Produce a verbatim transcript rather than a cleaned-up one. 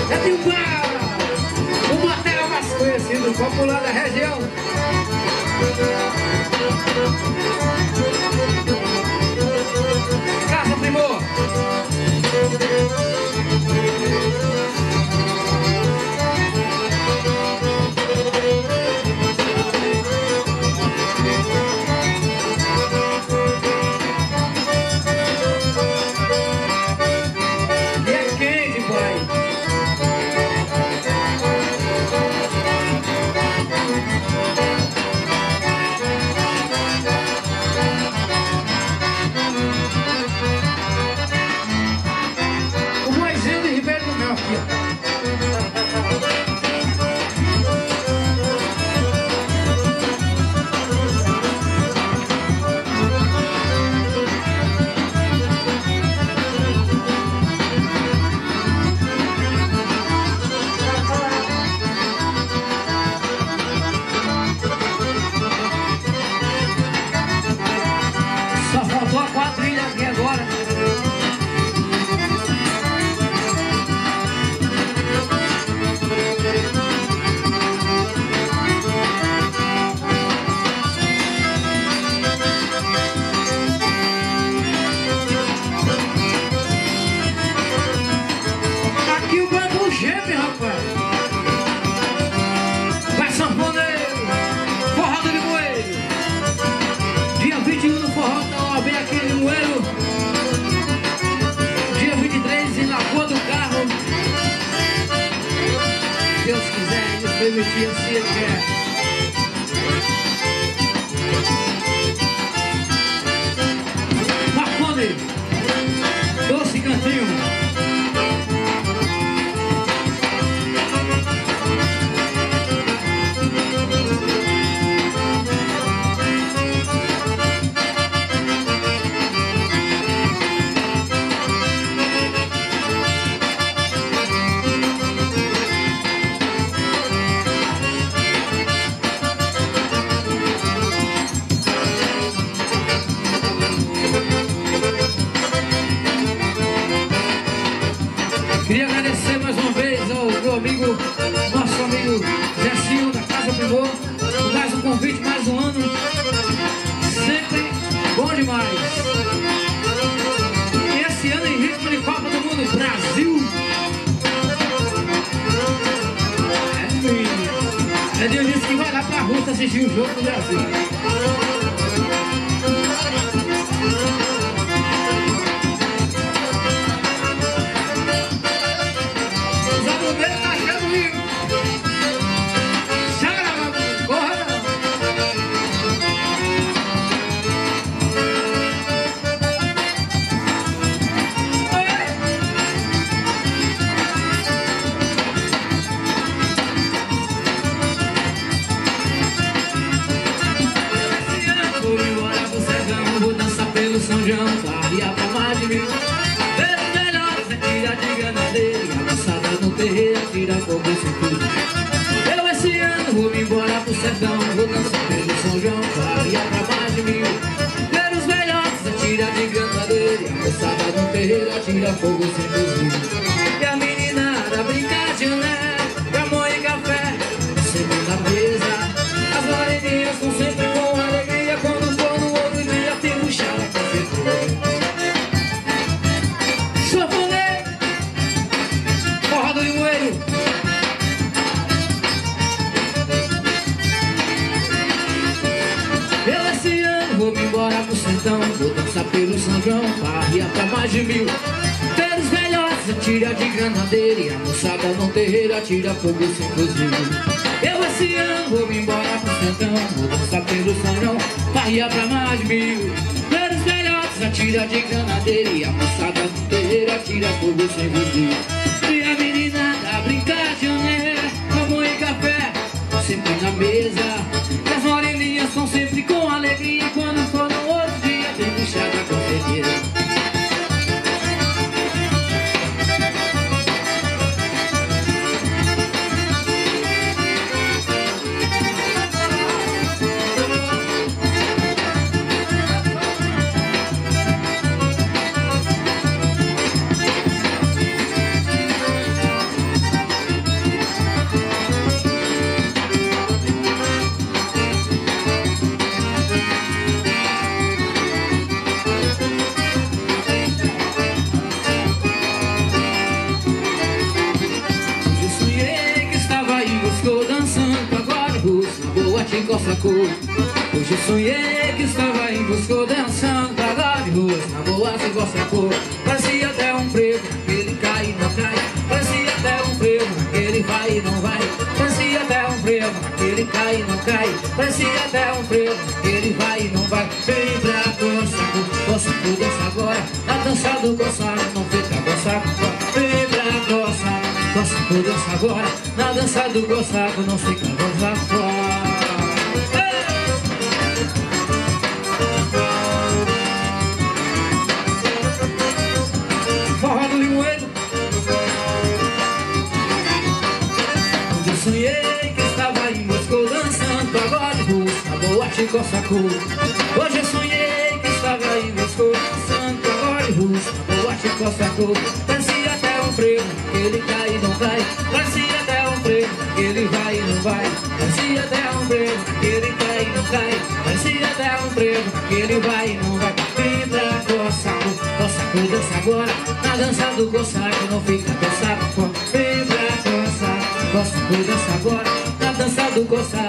É de Ubara, o motel mais conhecido, popular da região. Casa Primor. Permitir assim ele quer. Marconi, doce cantinho. Queria agradecer mais uma vez ao meu amigo, nosso amigo Zecinho da Casa Primor, por mais um convite, mais um ano, sempre bom demais. E esse ano em ritmo de Copa do Mundo, Brasil. É, Edil disse que vai lá pra Rússia assistir o jogo do Brasil. São João, varia pra mais de mil. Ver os melhores é tira de ganadeira, a moçada no terreiro tira fogo sem tudo. Eu esse ano vou me embora pro sertão, vou dançar pelo São João, varia pra mais de mil. Ver os melhores é tira de ganadeira, a moçada no terreiro tira fogo sem tudo. E a meninada brincar de ané, amor e café, sempre na mesa. As moreninhas estão sempre com alegria, quando for no outro dia tem um chá. Sanfoneiro, Forrado de Moeiro. Eu esse ano vou me embora pro sertão, vou dançar pelo São João, barria pra mais de mil. Ter os melhores atira de granadeira, e a moçada no terreiro atira fogo sem fuzil. Eu esse ano vou me embora pro sertão, vou dançar pelo São João, barria pra mais de mil. Ter os melhores atira de granadeira, e a moçada no terreiro atira fogo sem fuzil. E a meninada brincar de ané, amor e café, sempre na mesa. E as moreninhas são sempre com alegria, e quando for no outro dia tem que chá da confeiteira. boate, coça-cu. Hoje sonhei que estava em busca dançando pagode ruas na boate, coça-cu. Parecia até um frevo, ele cai e não cai. Parecia até um frevo, ele vai e não vai. Parecia até um frevo, ele cai e não cai. Parecia até um frevo, ele vai e não vai. Vem pra coça-cu, coça-cu, dança agora. Na dança do coçado, não fica coça-cu. Vem pra coça-cu, coça-cu, dança agora. Na dança do coçado, não fica coça-cu. Forró do Limoeiro. Onde eu sonhei que estava em Moscou dançando pagode russo na boate, coça-cu. Hoje eu sonhei que estava em Moscou dançando pagode russo na boate, coça-cu. Parecia até um frevo, que ele cai e não vai. Parecia até um frevo, que ele vai e não vai. Parecia até um frevo, que ele cai e não cai. Parecia até um frevo, que ele vai e não vai. Vem pra coça-cu, coça-cu, dança agora. Na dança do coça-cu, não fica coça-cu. Vem pra coça-cu, coça-cu, dança agora. Na dança do coça-cu.